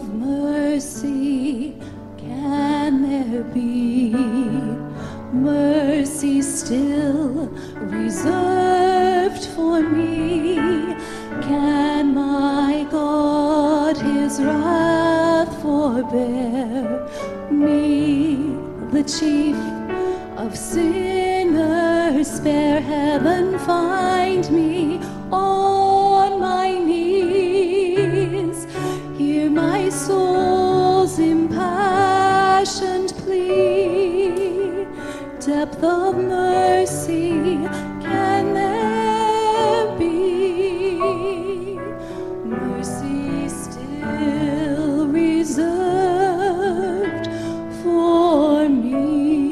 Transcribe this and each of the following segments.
of mercy can there be? Mercy still reserved for me. Can my God his wrath forbear me, the chief of sinners? Spare heaven, find me on my knees. Hear my soul's impassioned plea. Depth of mercy can there be? Mercy still reserved for me.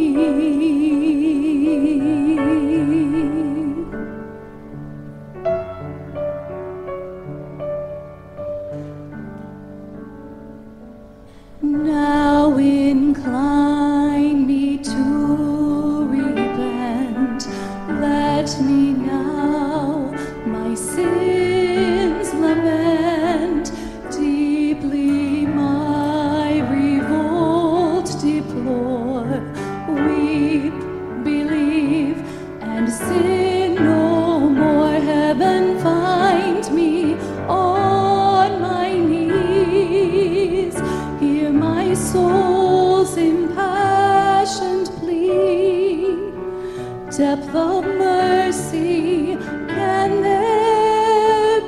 Now incline me to repent. Let me now my sins lament. Deeply my revolt deplore. Weep, believe, and sin no more. Heaven, find me on my knees. Hear my soul's impassioned plea. Depth of mercy can there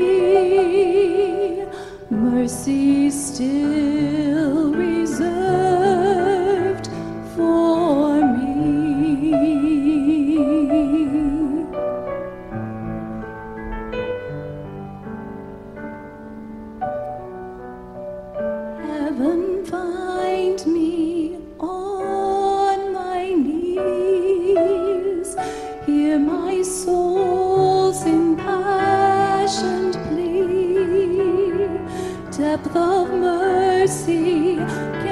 be? Mercy still reserved for me. Heaven, find me on my knees. Hear my soul's impassioned plea. Depth of mercy